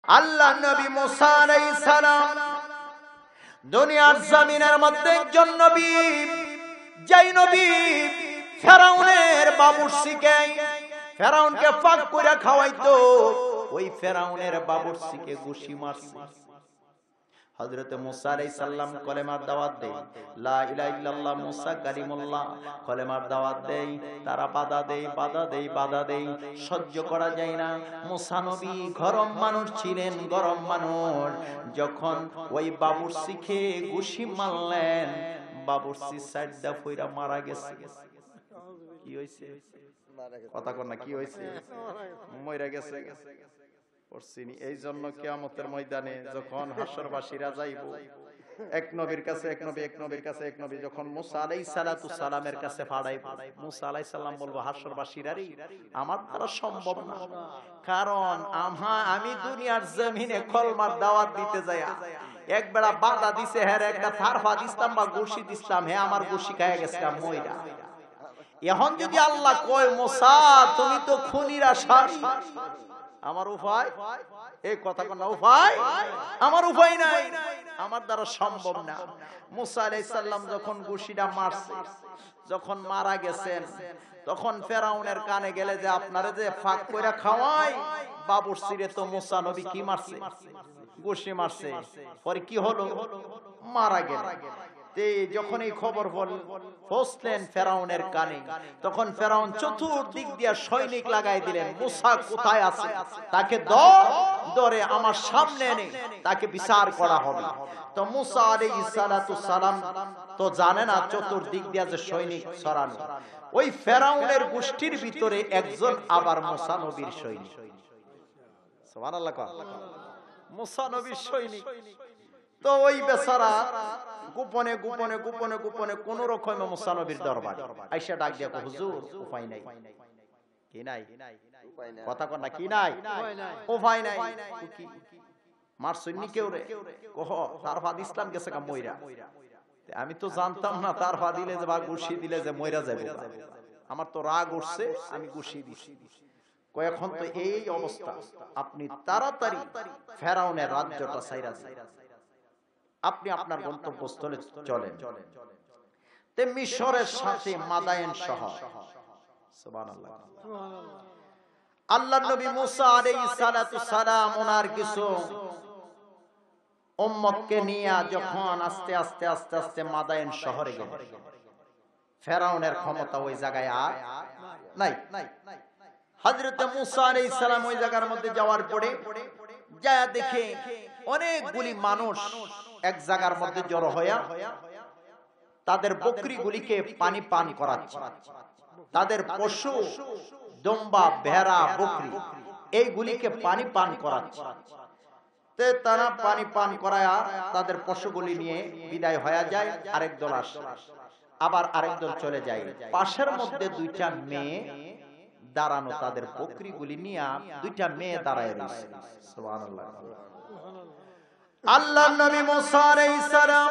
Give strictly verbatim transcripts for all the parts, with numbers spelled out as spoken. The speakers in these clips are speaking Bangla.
আল্লাহ নবী মুসা আলাইহিস সালাম দুনিয়ার জমিনের মধ্যে একজন নবী, যেই নবী ফেরাউনের বাবুর্চিকে ফেরাউনকে ফাঁক করে খাওয়াইতো, ওই ফেরাউনের বাবুর্চিকে ঘুষি মারছে। হযরত মুসা আলাইহিস সালাম কলেমার দাওয়াত দেয়, লা ইলাহা ইল্লাল্লাহ মুসা কালিমুল্লাহ, কলেমার দাওয়াত দেয়। তারা বাধা দেয় বাধা দেয় বাধা দেয়, সহ্য করা যায় না। মুসা নবী গরম মানুষ ছিলেন, গরম মানুষ। যখন ওই বাবুর্চিকে ঘুষি মারলেন, বাবুর্চি সাইডা ফইরা মারা গেছে। কি হইছে? কথা কর না, কি হইছে? মইরা গেছে। এই জন্য কিয়ামতের ময়দানে যখন হাসরবাসীরা যাইব, এক নবীর কাছে এক নবী, এক নবীর কাছে এক নবী, যখন মুসা আলাইহিস সালাতু সালামের কাছে পাঠাইব, মুসা আলাইহিস সালাম বলবো, হাসরবাসীরা রে, আমার দ্বারা সম্ভব না। কারণ আমা আমি দুনিয়ার জমিনে কলমার দাওয়াত দিতে যাই, এক বেলা বাধা দিছে, হ্যাঁ একটা থারফা দিতাম বা ঘুষি দিতাম, হ্যাঁ আমার ঘুষি খাইয়া গেছিলাম মইরা। এখন যদি আল্লাহ কয়, মুসা তুমি তো খুনিরা শাসি, আমার উপায়, এই কথা কোন উপায়, আমার উপায় নাই, আমার দ্বারা সম্ভব না। মুসা আলাইহিস সালাম যখন ঘুষিটা মারছে, যখন মারা গেছেন, তখন ফেরাউনের কানে গেলে যে আপনারে যে ফাঁক কইরা খাওয়াই, বাবুর্চিরে তো মুসা নবী কি মারছে? ঘুষি মারছে। পরে কি হলো? মারা গেল। যখন এই খবর পৌঁছলেন ফেরাউনের কানে, তখন ফেরাউন চতুর্দিক দিয়ে সৈনিক লাগাই দিলেন, মুসা কোথায় আছে তাকে ধরে আমার সামনে এনে তাকে বিচার করা হবে। তো মুসা আলাইহিস সালাতু সালাম তো জানে না চতুর্দিক দিয়ে যে সৈনিক ছড়ানো, ওই ফেরাউনের গোষ্ঠীর ভিতরে একজন আবার মুসা নবীর সৈনিক। সুবহানাল্লাহ, মুসা নবীর সৈনিক। তো ওই বেচারা গোপনে গোপনে গোপনে গোপনে কোন রকমে মুসা নবীর দরবারে আইসা ডাক দিয়া, হুজুর উপায় নাই। কি নাই? কথা কন না, কি নাই? উপায় নাই। মারছুনি কেউ রে? কহ তার ফাদ ইসলাম গেছে কা মইরা। আমি তো জানতাম না তার ফাদ দিলে যে বা ঘুষি দিলে যে মইরা যাবে। আমার তো রাগ উঠছে, আমি ঘুষি দিছি। এখন তো এই অবস্থা, আপনি তাড়াতাড়ি ফেরাউনের রাজ্যটা ছাইরা যান, আপনি আপনার গন্তব্যস্থলে চলেন। তে মিশরের সাথে মাদায়েন শহর। সুবহানাল্লাহ। আল্লাহর নবী মুসা আলাইহিস সালাতু সালাম ওনার কিছু উম্মতকে নিয়ে যখন আস্তে আস্তে আস্তে আস্তে মাদায়েন শহরে গেলেন, ফেরাউনের ক্ষমতা ওই জায়গায় আর নাই। হযরত মুসা আলাইহিস সালাম ওই জায়গার মধ্যে যাওয়ার পরে যা দেখে অনেকগুলি মানুষ এক জায়গার মধ্যে জড়ো হইয়া তাদের বকরিগুলিকে পানি পান করাচ্ছে। তাদের পশু, দম্বা, ভেড়া, বকরি এইগুলিকে পানি পান করাচ্ছে। তে তারা পানি পান করায়া তাদের পশুগুলি নিয়ে বিদায় হয়ে যায়। আরেক দল আসে, আবার আরেক দল চলে যায়। পাশের মধ্যে দুইটা মেয়ে দাঁড়ানো, তাদের বকরিগুলি নিয়ে দুইটা মেয়ে দাঁড়ায় রয়েছে। সুবহানাল্লাহ। আল্লাহর নবী মুসা আলাইহিস সালাম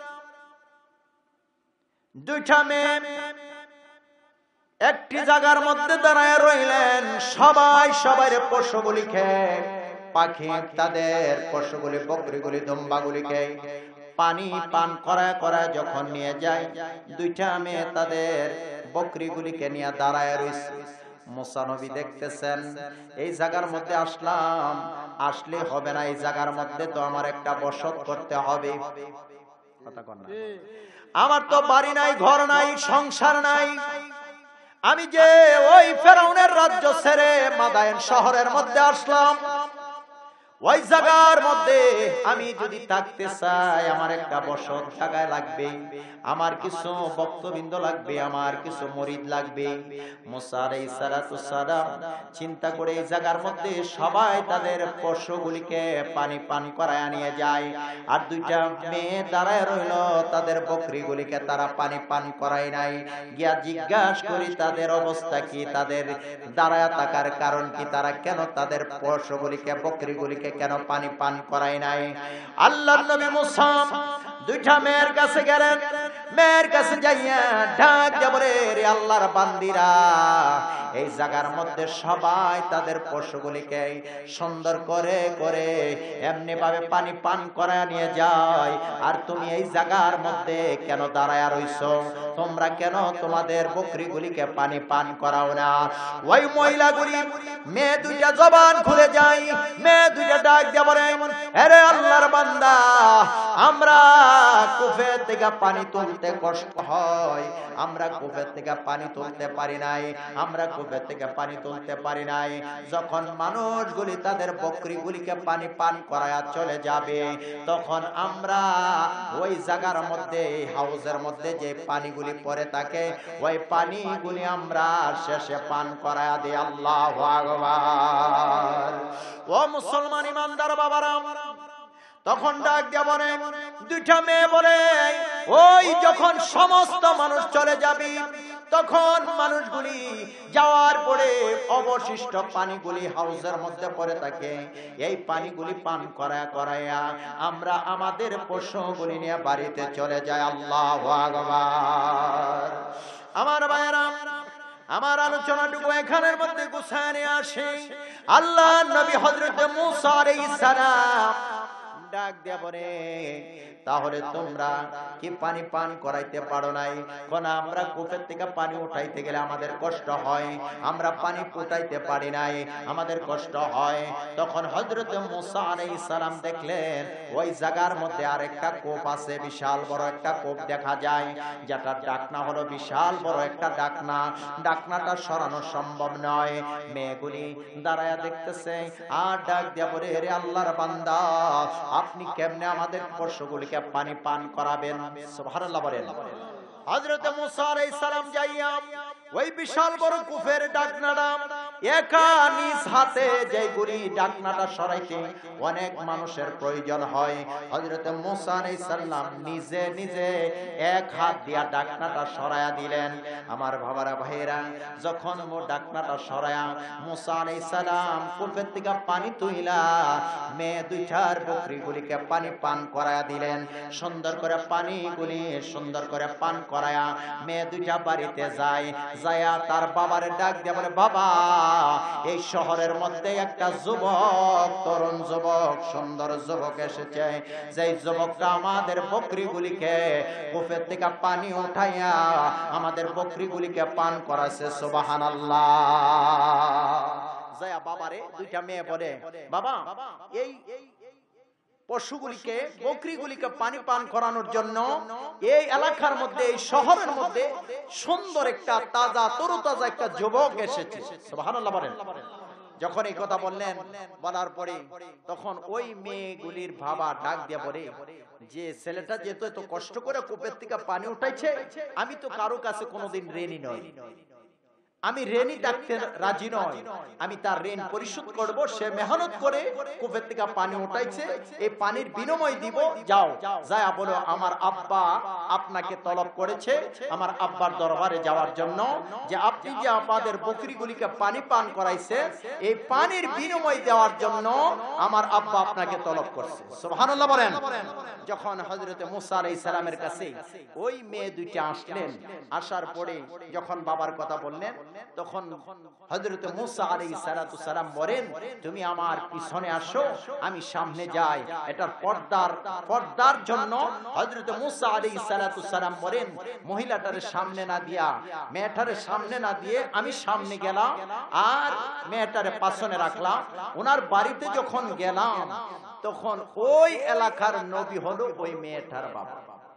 দুইটা মেয়ে একটি জায়গার মধ্যে দাঁড়ায় রইলেন। সবাই সবার পশুগুলিকে, পাখি তাদের পশুগুলি, বকরিগুলি, দুম্বাগুলিকে পানি পান করা করা যখন নিয়ে যায়, দুইটা মেয়ে তাদের বকরিগুলিকে নিয়ে দাঁড়ায় রয়েছে। মুসা নবী দেখতেছেন, এই জায়গার মধ্যে আসলাম, আসলে হবে না, এই জায়গার মধ্যে তো আমার একটা বসত করতে হবে। কথা কন না, আমার তো বাড়ি নাই, ঘর নাই, সংসার নাই। আমি যে ওই ফেরাউনের রাজ্য ছেড়ে মাদায়েন শহরের মধ্যে আসলাম, ওই জায়গার মধ্যে আমি যদি থাকতে চাই, আমার একটা বসত জায়গায় লাগবে, আমার কিছু ভক্তবৃন্দ লাগবে, আমার কিছু মুরিদ লাগবে। মুসা আলাইহিস সালাতু সালাম চিন্তা করে এই জায়গার মধ্যে সবাই তাদের পশুগুলিকে পানি পান করায় নিয়ে যায়। আর দুইটা মেয়ে দাঁড়ায় রইল, তাদের বকরিগুলিকে তারা পানি পান করায় নাই। গিয়া জিজ্ঞাসা করি তাদের অবস্থা কি, তাদের দাঁড়ায় থাকার কারণ কি, তারা কেন তাদের পশুগুলিকে, বকরিগুলিকে কেন পানি পান করায় নাই। আল্লাহর নবী মুসা দুইটা মেয়ের কাছে গেলেন, মেয়ের কাছে যাইয়া ডাক দিয়ে বলে, রে আল্লাহর বান্দিরা, এই জায়গার মধ্যে সবাই তাদের পশুগুলিকে সুন্দর করে করে এমনি ভাবে পানি পান করায় নিয়ে যায়, আর তুমি এই জায়গার মধ্যে কেন দাঁড়ায় রইছো? তোমরা কেন তোমাদের বকরিগুলিকে পানি পান করাও না? ওই মহিলাগুলি মেয়ে দুইটা জবান খুলে যায়, মেয়ে দুইটা ডাক দিয়ে বলে, আরে আল্লাহর বান্দা, আমরা কুফের থেকে পানি তুলতে কষ্ট হয়, আমরা কুফের থেকে পানি তুলতে পারি নাই, আমরা কুফের থেকে পানি তুলতে পারি নাই। যখন মানুষগুলি তাদের বকরিগুলিকে পানি পান করায়া চলে যাবে, তখন আমরা ওই জায়গার মধ্যে, হাউজের মধ্যে যে পানিগুলি পড়ে থাকে, ওই পানিগুলি আমরা শেষে পান করায়া দিই। আল্লাহু আকবার। ও মুসলমান ইমানদার বাবারা, তখন ডাক দিয়া বলে, দুইটা মেয়ে বলে, ওই যখন সমস্ত মানুষ চলে যাবে, তখন মানুষগুলি যাওয়ার পরে অবশিষ্ট পানিগুলি হাউজের মধ্যে পড়ে থাকে, এই পানিগুলি পান করায়া করায়া আমরা আমাদের পশুগুলি নিয়ে বাড়িতে চলে যাই। আল্লাহু আকবার। আমার ভাইয়েরা, আমার আলোচনাটুকু এখানের মধ্যে গুছায় নিয়ে আসে। আল্লাহ নবী হযরত মূসা আলাইহিস সালাম ডাক দিয়া বলে, তাহলে তোমরা কি পানি পান করাইতে পারো নাই? কোন আমরা কূপের থেকে পানি উঠাইতে গেলে আমাদের কষ্ট হয়, আমরা পানি ফুটাইতে পারি নাই, আমাদের কষ্ট হয়। তখন হযরত মূসা আলাইহিস সালাম দেখলেন ওই জায়গার মধ্যে আরেকটা কূপ আছে, বিশাল বড় একটা কূপ দেখা যায়, যেটার ডাকনা হলো বিশাল বড় একটা ডাকনা। ডাকনাটা সরানো সম্ভব নয়। মেয়েগুলি দাঁড়ায়া দেখতেছে আর ডাক দিয়া বলে, রে আল্লাহর বান্দা, আপনি কেমনে আমাদের পশুগুলিকে পানি পান করাবেন? সুবহানাল্লাহ বলেন। হযরত মূসা আলাইহিস সালাম যাইয়া ওই বিশাল বড় কূপের ডাকনাটা একা নিজ হাতে, যেগুলি ডাকনাটা সরাইতে অনেক মানুষের প্রয়োজন হয়, হযরত মূসা আলাইহিস সালাম নিজে নিজে এক হাত দিয়া ডাকনাটা সরায়া দিলেন। আমার বাবারা ভাইরা, যখন ও ডাকনাটা সরায়া মূসা আলাইহিস সালাম কূপের থেকে পানি তুইলা মেয়ে দুইটার বকরিগুলিকে পানি পান করায়া দিলেন। সুন্দর করে পানিগুলি সুন্দর করে পান করায়া মেয়ে দুইটা বাড়িতে যায়, যায়া তার বাবারে ডাক দিয়ে বলে, বাবা, এই শহরের মধ্যে একটা যুবক, তরুণ যুবক, সুন্দর যুবক এসেছে, যে যুবকটা আমাদের বকরিগুলিকে কূপের থেকে পানি উঠাইয়া আমাদের বকরিগুলিকে পান করাছে। সুবহানাল্লাহ। যায়া বাবারে দুইটা মেয়ে বলে, বাবা, এই পশুগুলিকে, বকরিগুলিকে পানি পান করানোর জন্য এই এলাকার মধ্যে, এই শহরের মধ্যে সুন্দর একটা তাজা তরুতাজা একটা যুবক এসেছে। সুবহানাল্লাহ বলেন। যখন এই কথা বললেন, বলার পরে তখন ওই মেয়েগুলির বাবা ডাক দিয়ে বলে, যে ছেলেটা যেহেতু এত কষ্ট করে কূপের থেকে পানি উঠাইছে, আমি তো কারো কাছে কোনোদিন ঋণী নই, আমি ঋণী ডাকতে রাজি নয়, আমি তার ঋণ পরিশোধ করব। সে মেহনত করে কূপের থেকে পানি উঠাইছে, এই পানির বিনিময় দিব। যাও, যায় বলো, আমার আব্বা আপনাকে তলব করেছে আমার আব্বার দরবারে যাওয়ার জন্য, যে আপনি যে আমাদের বকরিগুলিকে পানি পান করাইছে, এই পানির বিনিময় দেওয়ার জন্য আমার আব্বা আপনাকে তলব করছে। সুবহানাল্লাহ বলেন। যখন হযরত মূসা আলাইহিস সালামের কাছে ওই মেয়ে দুইটা আসলেন, আসার পরে যখন বাবার কথা বললেন, তখন হযরত মূসা আলাইহিস সালাতু সালাম বলেন, তুমি আমার পিছনে আসো, আমি সামনে যাই। এটার পর্দার পর্দার জন্য হযরত মূসা আলাইহিস সালাতু সালাম বলেন, মহিলাটার সামনে না দিয়া, মেয়েটার সামনে না দিয়ে আমি সামনে গেলাম আর মেয়েটার পাশনে রাখলাম। ওনার বাড়িতে যখন গেলাম, তখন ওই এলাকার নবী হলো ওই মেয়েটার বাবা।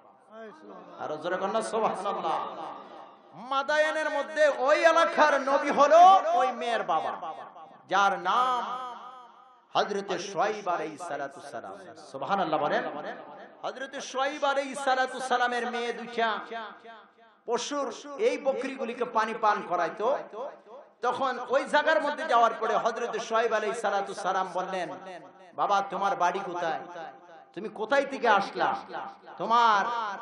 আর জোরে কন্যা সুবহানাল্লাহ। মাদায়ানের মধ্যে ওই এলাকার নবী হলো ওই মেয়ের বাবা, যার নাম হযরত শুআয়ব আলাইহিস সালাতু সালাম। সুবহানাল্লাহ বলেন। হযরত শুআয়ব আলাইহিস সালাতু সালামের মেয়ে দুইটা পশুর এই বকরিগুলিকে পানি পান করাইতো। তখন ওই জায়গার মধ্যে যাওয়ার পরে হযরত শুআয়ব আলাইহিস সালাতু সালাম বললেন, বাবা, তোমার বাড়ি কোথায়? তুমি কোথায় থেকে আসলা? তোমার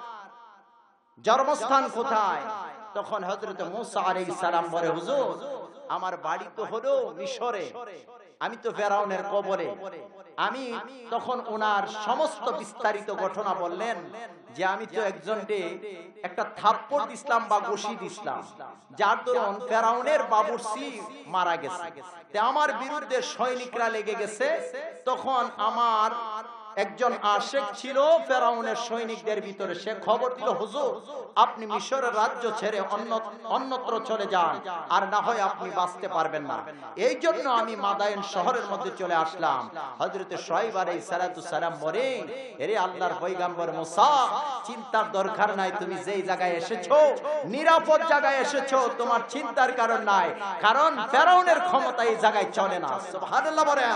জন্মস্থান কোথায়? তখন হযরত মূসা আলাইহিস সালাম বলে, হুজুর, আমার বাড়ি তো হলো মিশরে, আমি তো ফেরাউনের কবরে। আমি তখন ওনার সমস্ত বিস্তারিত ঘটনা বললেন যে আমি তো একজনকে একটা থাপ্পড় দিছিলাম বা ঘুষি দিছিলাম, যার দরুন ফেরাউনের বাবুর্চি মারা গেছে। তে আমার বিরুদ্ধে সৈনিকরা লেগে গেছে। তখন আমার একজন আশেক ছিল ফেরাউনের সৈনিকদের ভিতরে, সে খবর দিল, হুজুর আপনি মিশরের রাজ্য ছেড়ে অন্য অন্যত্র চলে যান, আর না হয় আপনি বাঁচতে পারবেন না। এই জন্য আমি মাদায়েন শহরের মধ্যে চলে আসলাম। হযরতে শুআয়ব আলাইহিস সালাতু সালাম বলেন, এরে আল্লাহর পয়গম্বর মুসা, চিন্তার দরকার নাই, তুমি যেই জায়গায় এসেছো নিরাপদ জায়গায় এসেছো, তোমার চিন্তার কারণ নাই, কারণ ফেরাউনের ক্ষমতা এই জায়গায় চলে না। সুবহানাল্লাহ বলেন।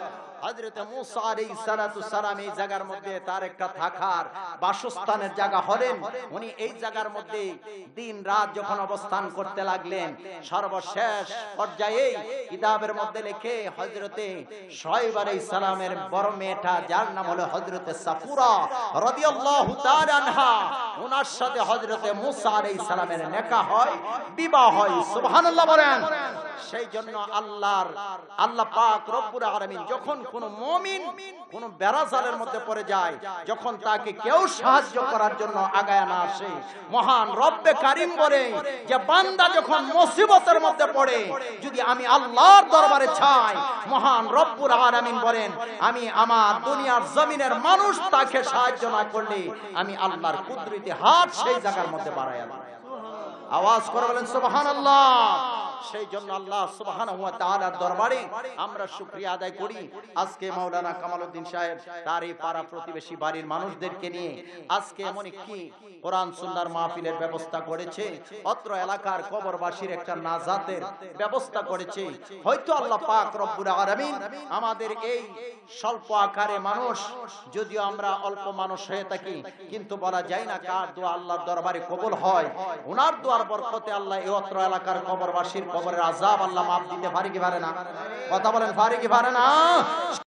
হযরত মুসা আলাইহিস সালাতু সালাম এই জায়গার মধ্যে তার একটা থাকার বাসস্থানের জায়গা হলেন। উনি এই জায়গার মধ্যে দিন রাত যখন অবস্থান করতে লাগলেন, সর্বশেষ পর্যায়ে কিতাবের মধ্যে লেখে হযরতে শুআয়ব আলাইহিস সালামের বড় মেয়েটা, যার নাম হলো হযরতে সাফুরা রাদিয়াল্লাহু তাআলা আনহা, ওনার সাথে হযরতে মুসা আলাইহিস সালামের নিকাহ হয়, বিবাহ হয়। সুবহানাল্লাহ বলেন। সেই জন্য আল্লাহর আল্লাহ পাক রব্বুল আলামিন যখন কোন মুমিন কোন বেরাজালের মধ্যে পড়ে যায়, যখন তাকে কেউ সাহায্য করার জন্য আগায় না আসে, মহান রব্বে কারীম বলে যে বান্দা যখন মুসিবতের মধ্যে পড়ে যদি আমি আল্লাহর দরবারে চাই, মহান রব্বুল আলামিন বলেন আমি আমার দুনিয়ার জমিনের মানুষ তাকে সাহায্য না করলে আমি আল্লাহর কুদরতি হাত সেই জায়গার মধ্যে বাড়ায়া দিই। আওয়াজ করে বলেন সুবহানাল্লাহ। সেই জন্য আল্লাহ সুবহানাহু ওয়া তাআলার দরবারে আমরা শুকরিয়া আদায় করি। আজকে মাওলানা কামালউদ্দিন সাহেব তার এই পাড়া প্রতিবেশী বাড়ির মানুষদেরকে নিয়ে আজকে এমন একটি কোরআন সুন্নাহর মাহফিলের ব্যবস্থা করেছে, অত্র এলাকার কবরবাসীর একটা নাজাতের ব্যবস্থা করেছে। হয়তো আল্লাহ পাক রব্বুল আলামিন আমাদের এই স্বল্প আকারে মানুষ, যদিও আমরা অল্প মানুষ হয়ে থাকি, কিন্তু বলা যায় না কার দোয়া আল্লাহর দরবারে কবুল হয়। ওনার দোয়ার বরকতে আল্লাহ এই অত্র এলাকার কবরবাসীর কবরের আযাব আল্লাহ মাফ দিতে পারে কি পারে না? কথা বলেন, পারে কি পারে না?